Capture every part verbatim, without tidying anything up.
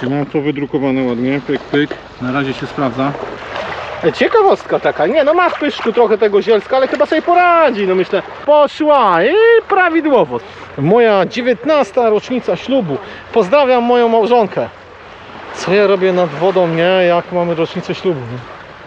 Zobaczcie, mam to wydrukowane ładnie, pyk, pyk, na razie się sprawdza. Ciekawostka taka, nie no ma w pyszku trochę tego zielska, ale chyba sobie poradzi, no myślę, poszła i prawidłowo. Moja dziewiętnasta rocznica ślubu, pozdrawiam moją małżonkę. Co ja robię nad wodą, nie, jak mamy rocznicę ślubu, nie?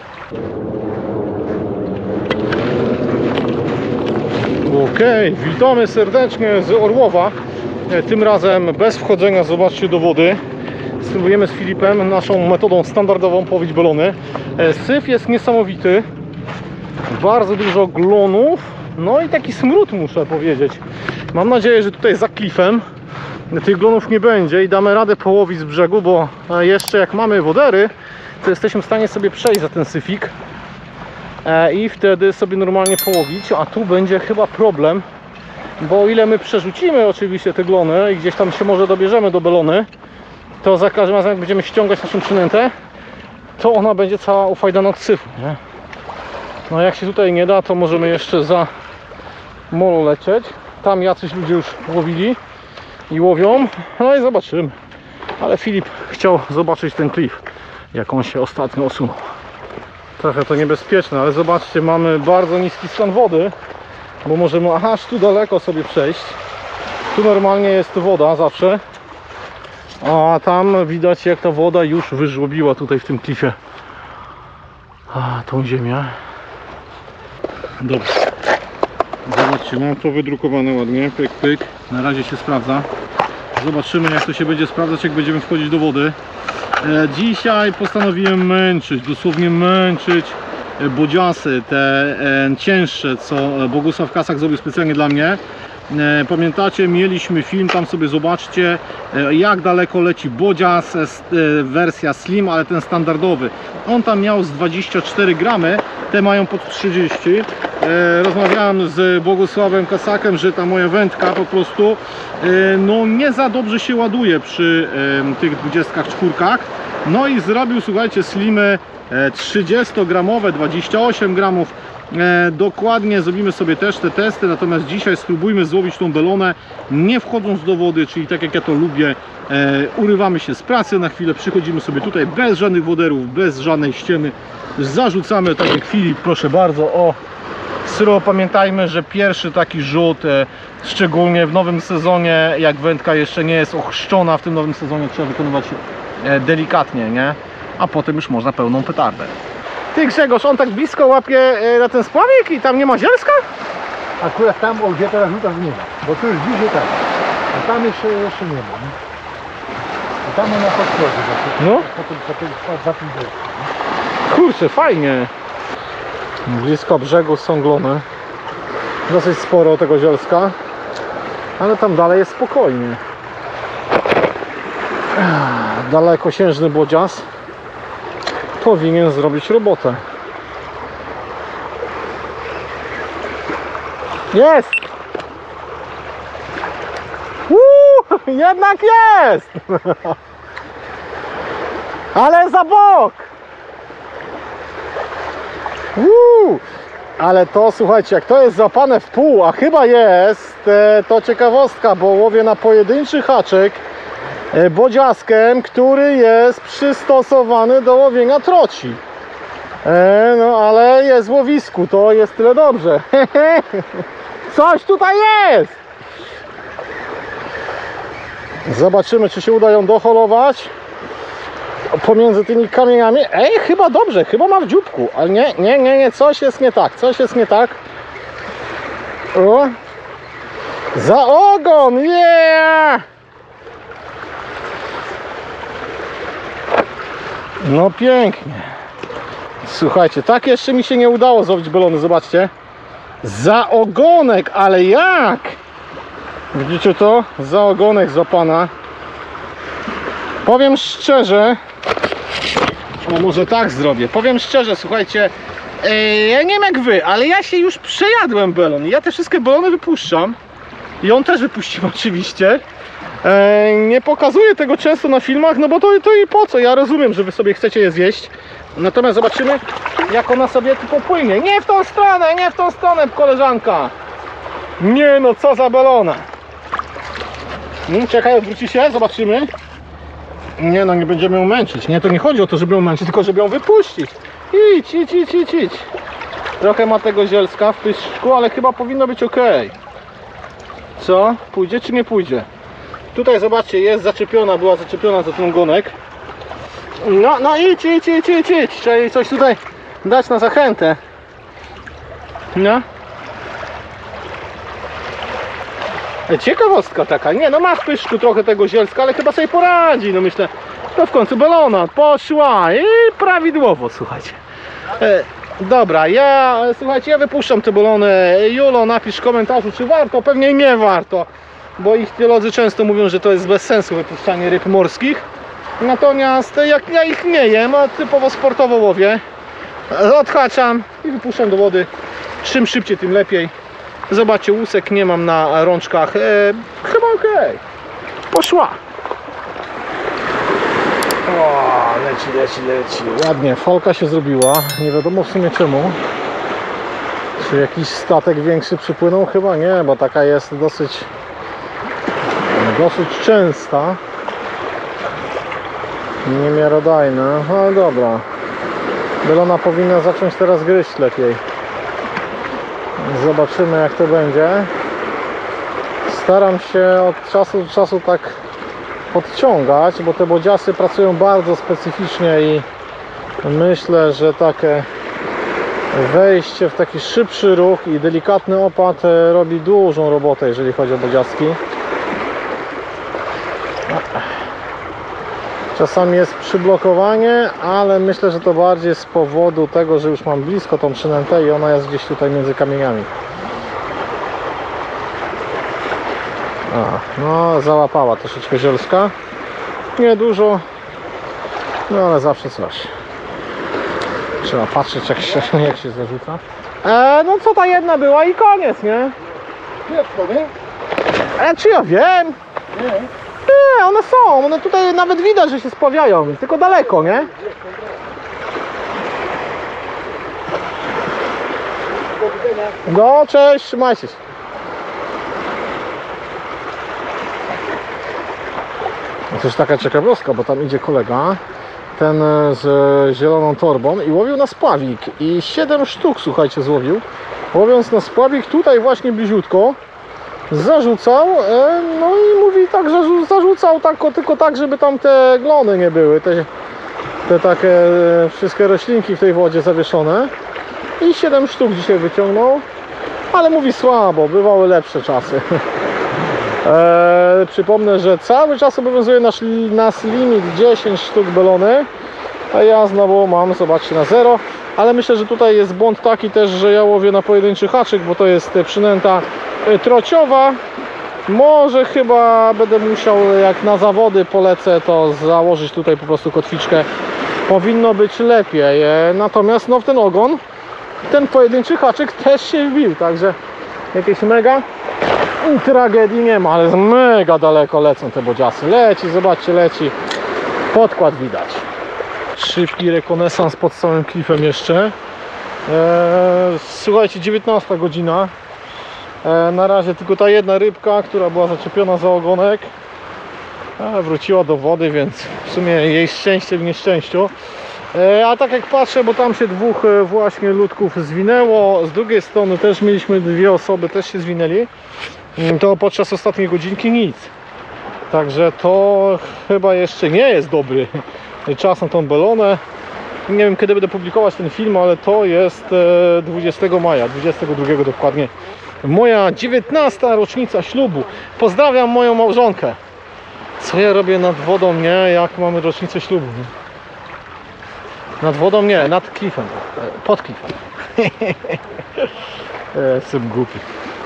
Okej, okay, witamy serdecznie z Orłowa, tym razem bez wchodzenia, zobaczcie, do wody. Spróbujemy z Filipem naszą metodą standardową połowić belony. Syf jest niesamowity, bardzo dużo glonów, no i taki smród, muszę powiedzieć. Mam nadzieję, że tutaj za klifem tych glonów nie będzie i damy radę połowić z brzegu, bo jeszcze jak mamy wodery, to jesteśmy w stanie sobie przejść za ten syfik i wtedy sobie normalnie połowić, a tu będzie chyba problem, bo o ile my przerzucimy oczywiście te glony i gdzieś tam się może dobierzemy do belony, to za każdym razem jak będziemy ściągać naszą przynętę, to ona będzie cała ufajdana od syfu, nie? No jak się tutaj nie da, to możemy jeszcze za molo lecieć. Tam jacyś ludzie już łowili i łowią, no i zobaczymy. Ale Filip chciał zobaczyć ten klif, jak on się ostatnio osunął. Trochę to niebezpieczne, ale zobaczcie, mamy bardzo niski stan wody, bo możemy aha, aż tu daleko sobie przejść. Tu normalnie jest woda zawsze, a tam widać, jak ta woda już wyżłobiła tutaj w tym klifie a, tą ziemię. Dobrze. Zobaczcie, mam to wydrukowane ładnie, pyk, pyk, na razie się sprawdza. Zobaczymy, jak to się będzie sprawdzać, jak będziemy wchodzić do wody. e, Dzisiaj postanowiłem męczyć, dosłownie męczyć bodziasy, te e, cięższe, co Bogusław Kasak zrobił specjalnie dla mnie. e, Pamiętacie, mieliśmy film, tam sobie zobaczcie, e, jak daleko leci bodzias, e, wersja slim, ale ten standardowy. On tam miał z dwadzieścia cztery gramy, te mają pod trzydzieści. E, rozmawiałem z Bogusławem Kasakiem, że ta moja wędka po prostu e, no nie za dobrze się ładuje przy e, tych dwudziestkach czwórkach. No i zrobił, słuchajcie, slimy e, trzydziestogramowe, dwadzieścia osiem gramów. E, dokładnie zrobimy sobie też te testy, natomiast dzisiaj spróbujmy złowić tą belonę nie wchodząc do wody, czyli tak jak ja to lubię, e, urywamy się z pracy na chwilę, przychodzimy sobie tutaj bez żadnych woderów, bez żadnej ściemy, zarzucamy, tak jak Filip, proszę bardzo, o syro. Pamiętajmy, że pierwszy taki rzut, e, szczególnie w nowym sezonie, jak wędka jeszcze nie jest ochrzczona, w tym nowym sezonie trzeba wykonywać e, delikatnie, nie? A potem już można pełną petardę. Ty, Grzegorz, on tak blisko łapie e, na ten spławik i tam nie ma zielska? Akurat tam, o gdzie teraz rzucasz, nie ma, bo tu już bliżej tak, a tam jeszcze, jeszcze nie ma, nie? A tam ona podchodzi, No. potem za tym było. Kurczę, fajnie. Blisko brzegu są glony. Dosyć sporo tego zielska, ale tam dalej jest spokojnie. Dalekosiężny bodzias powinien zrobić robotę. Jest! Uuu, jednak jest! Ale za bok! Uuu, ale to, słuchajcie, jak to jest zapane w pół, a chyba jest, to ciekawostka, bo łowię na pojedynczy haczyk bodziaskiem, który jest przystosowany do łowienia troci. E, no ale jest w łowisku, to jest tyle dobrze. Coś tutaj jest! Zobaczymy, czy się uda ją doholować pomiędzy tymi kamieniami. Ej, chyba dobrze, chyba ma w dzióbku, ale nie, nie, nie, nie, coś jest nie tak, coś jest nie tak. O! Za ogon, yeah! No pięknie. Słuchajcie, tak jeszcze mi się nie udało złowić belony, zobaczcie. Za ogonek, ale jak? Widzicie to? Za ogonek złapana. Powiem szczerze, o może tak zrobię, powiem szczerze, słuchajcie, e, ja nie wiem jak wy, ale ja się już przejadłem belon. Ja te wszystkie belony wypuszczam i on też wypuścił oczywiście. E, nie pokazuję tego często na filmach, no bo to, to i po co, ja rozumiem, że wy sobie chcecie je zjeść. Natomiast zobaczymy, jak ona sobie tu popłynie. Nie w tą stronę, nie w tą stronę, koleżanka. Nie no, co za belona. Hmm, czekaj, odwróci się, zobaczymy. Nie no, nie będziemy ją męczyć, nie? To nie chodzi o to, żeby ją męczyć, tylko żeby ją wypuścić. Idź, idź, idź, idź, idź. Trochę ma tego zielska w pyszczku, ale chyba powinno być ok. Co? Pójdzie czy nie pójdzie? Tutaj zobaczcie, jest zaczepiona, była zaczepiona za ten ogonek. No, no idź, idź, idź, idź, idź. Trzeba jej coś tutaj dać na zachętę. No. Ciekawostka taka, nie no ma w pyszczku trochę tego zielska, ale chyba sobie poradzi, no myślę, to w końcu belona poszła i prawidłowo, słuchajcie. E, dobra, ja, słuchajcie, ja wypuszczam te belony. Julo, napisz w komentarzu, czy warto, pewnie nie warto, bo ich teolodzy często mówią, że to jest bez sensu wypuszczanie ryb morskich. Natomiast jak ja ich nie jem, a typowo sportowo łowię, odhaczam i wypuszczam do wody, czym szybciej, tym lepiej. Zobaczcie, łusek nie mam na rączkach. E, chyba ok. Poszła. O, leci, leci, leci. Ładnie, falka się zrobiła. Nie wiadomo w sumie czemu. Czy jakiś statek większy przypłynął? Chyba nie, bo taka jest dosyć dosyć częsta. Niemiarodajna. No dobra. Belona powinna zacząć teraz gryźć lepiej. Zobaczymy, jak to będzie. Staram się od czasu do czasu tak podciągać, bo te bodziasy pracują bardzo specyficznie i myślę, że takie wejście w taki szybszy ruch i delikatny opad robi dużą robotę, jeżeli chodzi o bodziaski. Czasami jest przyblokowanie, ale myślę, że to bardziej z powodu tego, że już mam blisko tą przynętę i ona jest gdzieś tutaj między kamieniami. A, no załapała troszeczkę zielska. Nie dużo, no ale zawsze coś. Trzeba patrzeć, jak się, jak się zarzuca. E, no co ta jedna była i koniec, nie? Kiepsko, nie? E, czy ja wiem? Nie. Nie, one są, one tutaj nawet widać, że się spławiają, tylko daleko, nie? No, cześć, trzymajcie się. To jest taka ciekawostka, bo tam idzie kolega, ten z zieloną torbą i łowił na spławik i siedem sztuk, słuchajcie, złowił. Łowiąc na spławik tutaj właśnie bliziutko, zarzucał, no i mówi tak, że zarzucał tak, tylko tak, żeby tam te glony nie były, te, te takie wszystkie roślinki w tej wodzie zawieszone. I siedem sztuk dzisiaj wyciągnął, ale mówi słabo, bywały lepsze czasy. Eee, przypomnę, że cały czas obowiązuje nasz, nas limit dziesięć sztuk belony, a ja znowu mam, zobaczcie, na zero. Ale myślę, że tutaj jest błąd taki też, że ja łowię na pojedynczy haczyk, bo to jest przynęta trociowa. Może chyba będę musiał, jak na zawody polecę, to założyć tutaj po prostu kotwiczkę. Powinno być lepiej. Natomiast no w ten ogon, ten pojedynczy haczyk też się wbił, także jakieś mega tragedii nie ma, ale mega daleko lecą te bodziasy. Leci, zobaczcie, leci. Podkład widać. Szybki rekonesans pod samym klifem jeszcze. Eee, słuchajcie, dziewiętnasta godzina. Eee, na razie tylko ta jedna rybka, która była zaczepiona za ogonek, eee, wróciła do wody, więc w sumie jej szczęście w nieszczęściu. Eee, a tak jak patrzę, bo tam się dwóch e, właśnie ludków zwinęło, z drugiej strony też mieliśmy dwie osoby, też się zwinęli, to podczas ostatniej godzinki nic. Także to chyba jeszcze nie jest dobry czas na tą belonę. Nie wiem, kiedy będę publikować ten film, ale to jest dwudziestego maja, dwudziestego drugiego dokładnie. Moja dziewiętnasta rocznica ślubu. Pozdrawiam moją małżonkę. Co ja robię nad wodą, nie? Jak mamy rocznicę ślubu? Nie? Nad wodą nie, nad klifem. Pod klifem. Jestem głupi.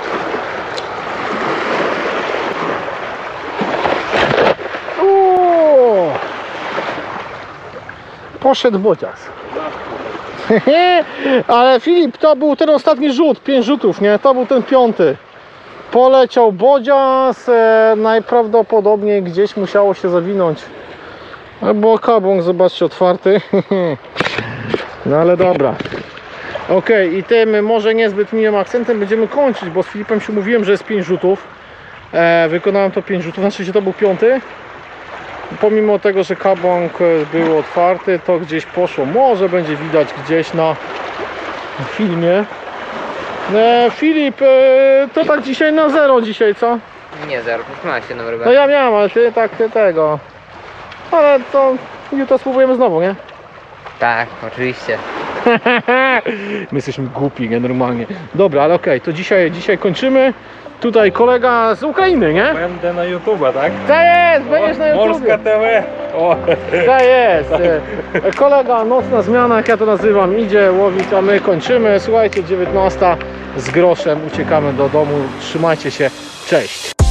Poszedł bodzias. Ale Filip, to był ten ostatni rzut, pięć rzutów, nie? To był ten piąty. Poleciał bodzias, e, najprawdopodobniej gdzieś musiało się zawinąć. Bo kabłąk, zobaczcie, otwarty. No ale dobra. Ok, i tym może niezbyt miłym akcentem będziemy kończyć, bo z Filipem się mówiłem, że jest pięć rzutów. E, wykonałem to pięć rzutów, znaczy się to był piąty. pomimo tego, że kabłąk był otwarty, to gdzieś poszło. Może będzie widać gdzieś na filmie. E, Filip, e, to tak dzisiaj na zero dzisiaj, co? Nie, zero piętnaście na No rybę. ja miałem, ale ty tak tego. Ale to jutro spróbujemy znowu, nie? Tak, oczywiście. My jesteśmy głupi, nie? Normalnie. Dobra, ale okej, to dzisiaj, dzisiaj kończymy. Tutaj kolega z Ukrainy, nie? Będę na YouTube'a, tak? To jest, będziesz na YouTube. Morska T V. O. To jest. E, Kolega, nocna zmiana, jak ja to nazywam, idzie łowić, a my kończymy. Słuchajcie, dziewiętnasta z groszem, uciekamy do domu. Trzymajcie się, cześć.